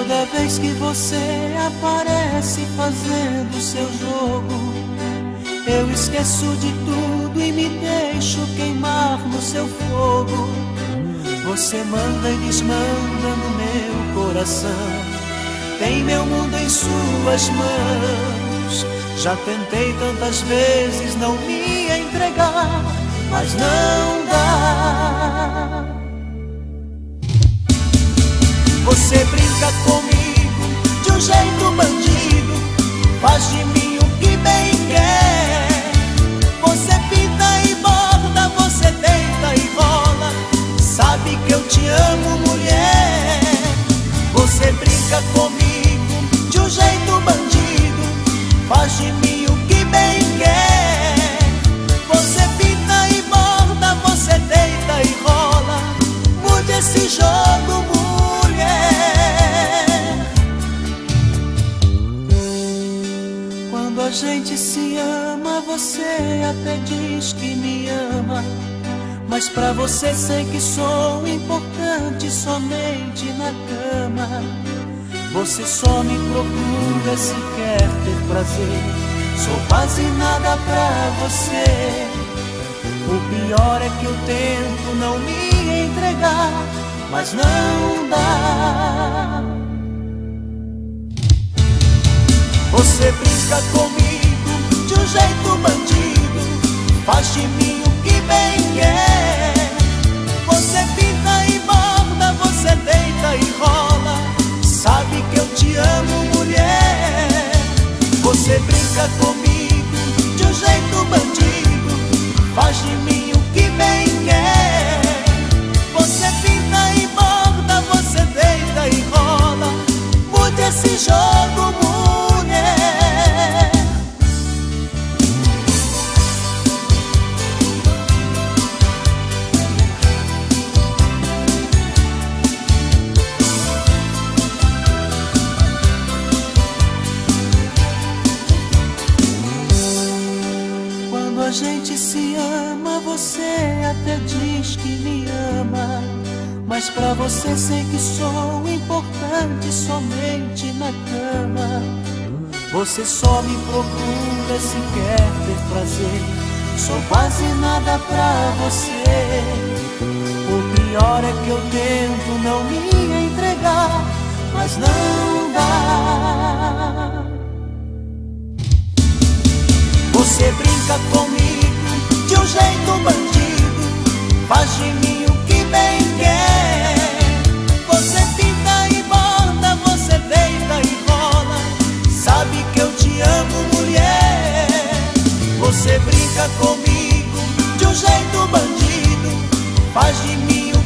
Toda vez que você aparece fazendo seu jogo, eu esqueço de tudo e me deixo queimar no seu fogo. Você manda e desmanda no meu coração, tem meu mundo em suas mãos. Já tentei tantas vezes não me entregar, mas não dá. Você brinca comigo de um jeito bandido, faz de mim o que bem quer. Você pinta e borda, você deita e rola, sabe que eu te amo, mulher. Você brinca comigo de um jeito bandido, faz de mim o que bem quer. Você pinta e borda, você deita e rola, mude esse jogo, mulher. Quando a gente se ama, você até diz que me ama, mas pra você sei que sou importante somente na cama. Você só me procura se quer ter prazer, sou quase nada pra você. O pior é que eu tento não me entregar, mas não dá. Você brinca comigo de um jeito bandido, faz de mim o que bem quer. Você pinta e borda, você deita e rola, sabe que eu te amo, mulher. Você brinca comigo de um jeito bandido, faz de mim o que bem quer. Você pinta e borda, você deita e rola, mude esse jogo, mulher. Quando a gente se ama, você até diz que me ama, mas pra você sei que sou importante somente na cama. Você só me procura se quer ter prazer, sou quase nada pra você. O pior é que eu tento não me entregar, mas não dá. Você brinca comigo de um jeito bandido, faz de mim o que bem quer. Você pinta e borda, você deita e rola, sabe que eu te amo, mulher. Você brinca comigo de um jeito bandido, faz de mim